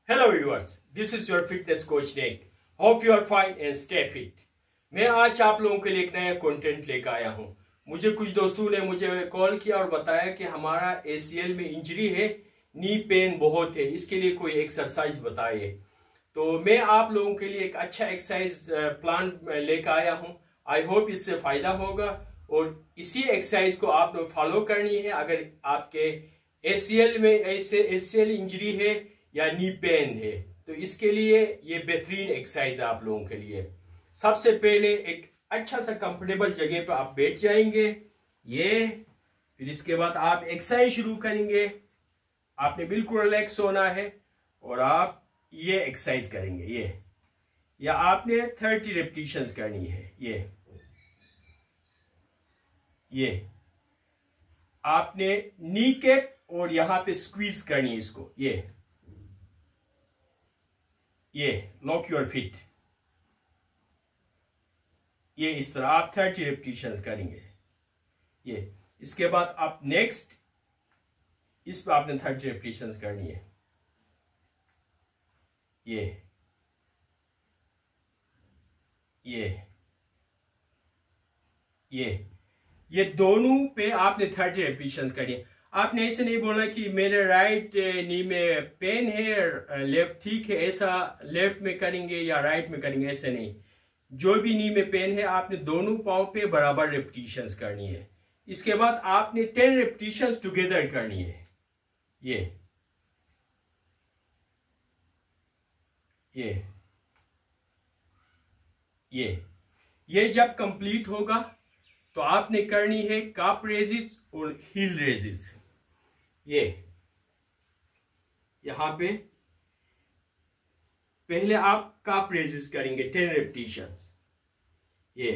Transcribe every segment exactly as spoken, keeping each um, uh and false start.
Hello viewers, this is your fitness coach Nick. Hope you are fine and stay fit. मैं आज आप लोगों के लिए एक नया कंटेंट लेकर आया हूं। मुझे कुछ दोस्तों ने मुझे कॉल किया और बताया कि हमारा ए सी एल में इंजरी है, नी पेन बहुत है, इसके लिए कोई एक्सरसाइज बताइए। तो मैं आप लोगों के लिए एक अच्छा एक्सरसाइज प्लान लेकर आया हूं। आई होप इससे फायदा होगा और इसी एक्सरसाइज को आपने फॉलो करनी है अगर आपके ए सी एल में ऐसे ए सी एल इंजरी है या नी पेन है। तो इसके लिए ये बेहतरीन एक्सरसाइज है आप लोगों के लिए। सबसे पहले एक अच्छा सा कंफर्टेबल जगह पर आप बैठ जाएंगे, ये फिर इसके बाद आप एक्सरसाइज शुरू करेंगे। आपने बिल्कुल रिलैक्स होना है और आप ये एक्सरसाइज करेंगे। ये या आपने थर्टी रेपिटेशंस करनी है। ये ये आपने नी कैप और यहां पे स्क्वीज करनी है इसको। ये ये लॉक योर फीट, ये इस तरह आप थर्टी रेपिटेशंस करेंगे। ये इसके बाद आप नेक्स्ट इस पर आपने थर्टी रेपिटेशंस करनी है। ये ये ये ये दोनों पे आपने थर्टी रेपिटेशंस करनी है। आपने ऐसे नहीं बोलना कि मेरे राइट नी में पेन है, लेफ्ट ठीक है, ऐसा लेफ्ट में करेंगे या राइट में करेंगे, ऐसे नहीं। जो भी नी में पेन है आपने दोनों पाँव पे बराबर रेपिटेशंस करनी है। इसके बाद आपने टेन रेपिटेशंस टुगेदर करनी है। ये ये ये ये जब कंप्लीट होगा तो आपने करनी है काफ रेजिस और हील रेजिस। ये यहां पे पहले आप काफ रेजिस करेंगे टेन रेपिटेशंस। ये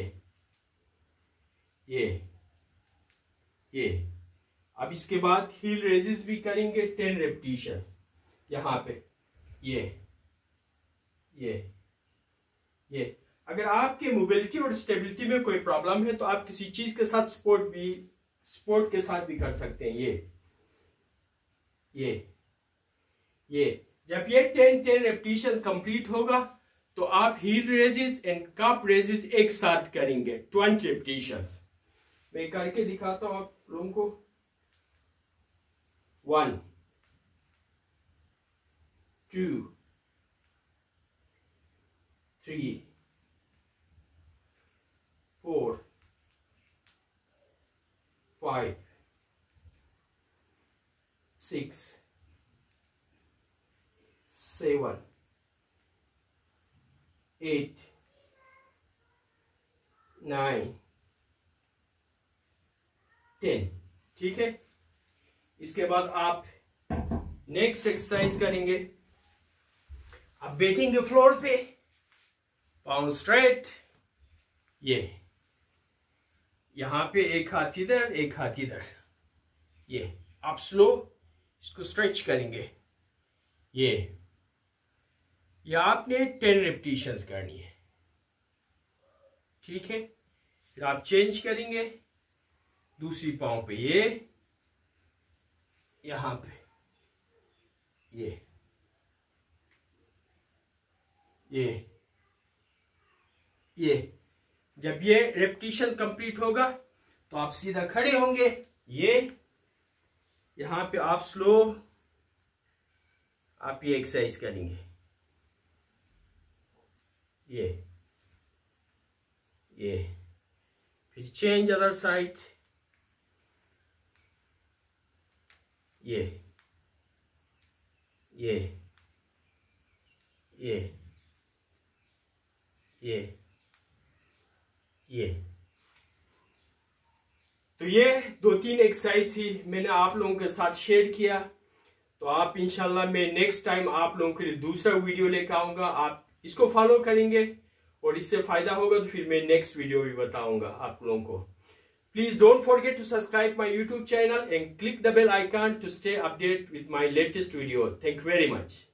ये ये अब इसके बाद हील रेजिस भी करेंगे टेन रेपिटेशंस यहां पे। ये ये ये अगर आपके मोबिलिटी और स्टेबिलिटी में कोई प्रॉब्लम है तो आप किसी चीज के साथ स्पोर्ट भी स्पोर्ट के साथ भी कर सकते हैं। ये ये ये जब ये टेन टेन रेपिटेशंस कंप्लीट होगा तो आप हील रेजिस एंड काफ रेजिस एक साथ करेंगे ट्वेंटी रेपिटेशंस। मैं करके दिखाता हूं आप लोगों को। One two three four, five, six, seven, eight, nine, ten। ठीक है, इसके बाद आप नेक्स्ट एक्सरसाइज करेंगे। आप बैठेंगे फ्लोर पे, पाँव स्ट्रेट। ये यहां पे एक हाथ इधर एक हाथ इधर। ये आप स्लो इसको स्ट्रेच करेंगे। ये ये आपने टेन रेपिटेशंस करनी है। ठीक है, फिर आप चेंज करेंगे दूसरी पाँव पे। ये यहां पे ये ये ये जब ये रेपिटेशन कंप्लीट होगा तो आप सीधा खड़े होंगे। ये यहां पे आप स्लो आप ये एक्सरसाइज करेंगे। ये ये फिर चेंज अदर साइड। ये ये ये ये ये तो ये दो तीन एक्सरसाइज थी, मैंने आप लोगों के साथ शेयर किया। तो आप इंशाल्लाह मैं नेक्स्ट टाइम आप लोगों के लिए दूसरा वीडियो लेकर आऊंगा। आप इसको फॉलो करेंगे और इससे फायदा होगा तो फिर मैं नेक्स्ट वीडियो भी बताऊंगा आप लोगों को। Please don't forget to subscribe my YouTube channel and click the bell icon to stay update with my latest video. Thank you very much.